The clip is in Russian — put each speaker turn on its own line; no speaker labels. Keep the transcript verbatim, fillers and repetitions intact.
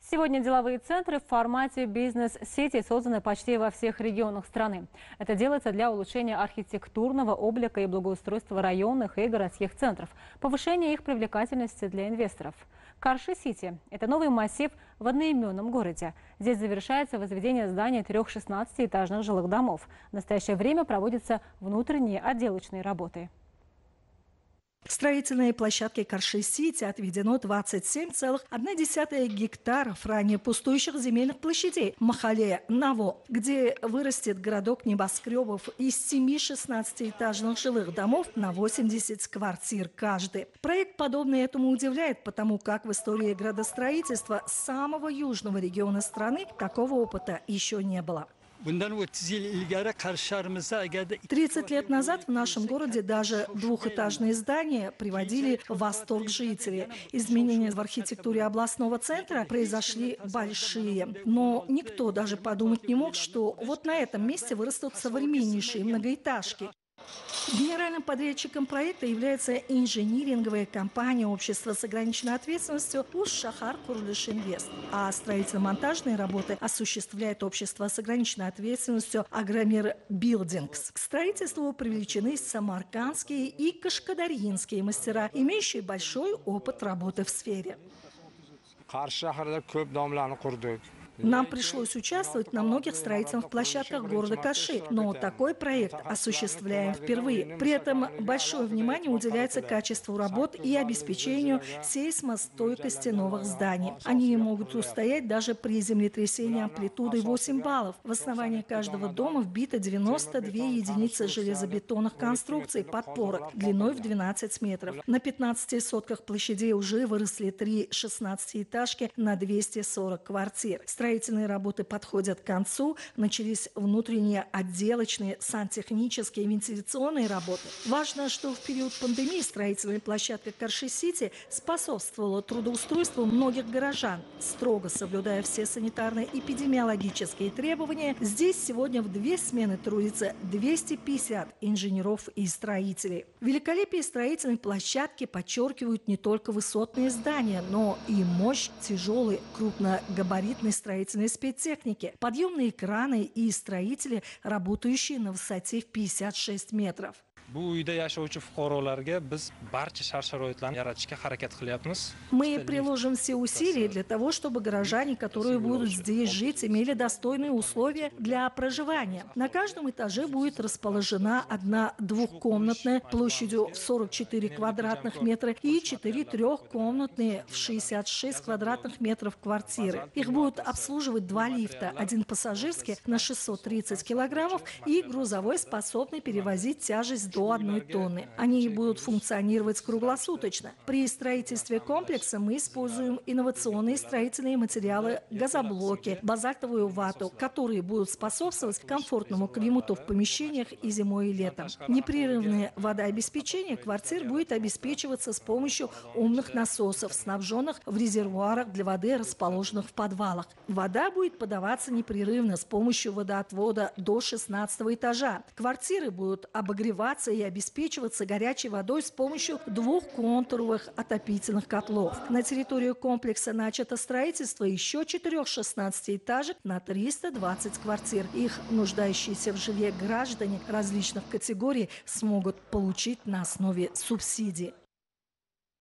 Сегодня деловые центры в формате бизнес-сети созданы почти во всех регионах страны. Это делается для улучшения архитектурного облика и благоустройства районных и городских центров, повышения их привлекательности для инвесторов. Карши-Сити – это новый массив в одноименном городе. Здесь завершается возведение здания трех шестнадцатиэтажных жилых домов. В настоящее время проводятся внутренние отделочные работы.
В строительной площадке Карши-Сити отведено двадцать семь целых одна десятая гектаров ранее пустующих земельных площадей в Махале Наво, где вырастет городок небоскребов из семи шестнадцатиэтажных жилых домов на восемьдесят квартир каждый. Проект, подобный этому, удивляет, потому как в истории градостроительства самого южного региона страны такого опыта еще не было. тридцать лет назад в нашем городе даже двухэтажные здания приводили в восторг жителей. Изменения в архитектуре областного центра произошли большие. Но никто даже подумать не мог, что вот на этом месте вырастут современнейшие многоэтажки. Генеральным подрядчиком проекта является инжиниринговая компания общества с ограниченной ответственностью Уж-Шахар Курлыш Инвест, а строительно-монтажные работы осуществляет общество с ограниченной ответственностью Агромир Билдингс. К строительству привлечены самаркандские и кашкадарьинские мастера, имеющие большой опыт работы в сфере. Нам пришлось участвовать на многих строительных площадках города Карши, но такой проект осуществляем впервые. При этом большое внимание уделяется качеству работ и обеспечению сейсмостойкости новых зданий. Они могут устоять даже при землетрясении амплитудой восемь баллов. В основании каждого дома вбито девяносто две единицы железобетонных конструкций подпорок длиной в двенадцать метров. На пятнадцати сотках площадей уже выросли три шестнадцатиэтажки на двести сорок квартир. Строительные работы подходят к концу. Начались внутренние отделочные, сантехнические и вентиляционные работы. Важно, что в период пандемии строительная площадка Карши-Сити способствовала трудоустройству многих горожан. Строго соблюдая все санитарно-эпидемиологические требования, здесь сегодня в две смены трудится двести пятьдесят инженеров и строителей. Великолепие строительной площадки подчеркивают не только высотные здания, но и мощь тяжелой крупногабаритной строительной спецтехники, подъемные краны и строители, работающие на высоте в пятьдесят шесть метров. Мы приложим все усилия для того, чтобы горожане, которые будут здесь жить, имели достойные условия для проживания. На каждом этаже будет расположена одна двухкомнатная площадью в сорок четыре квадратных метра и четыре трехкомнатные в шестьдесят шесть квадратных метров квартиры. Их будут обслуживать два лифта, один пассажирский на шестьсот тридцать килограммов и грузовой, способный перевозить тяжесть до одной тонны. Они будут функционировать круглосуточно. При строительстве комплекса мы используем инновационные строительные материалы, газоблоки, базальтовую вату, которые будут способствовать комфортному климату в помещениях и зимой, и летом. Непрерывное водообеспечение квартир будет обеспечиваться с помощью умных насосов, снабженных в резервуарах для воды, расположенных в подвалах. Вода будет подаваться непрерывно с помощью водоотвода до шестнадцатого этажа. Квартиры будут обогреваться и обеспечиваться горячей водой с помощью двухконтуровых отопительных котлов. На территории комплекса начато строительство еще четырех шестнадцатиэтажек на триста двадцать квартир. Их нуждающиеся в жилье граждане различных категорий смогут получить на основе субсидий.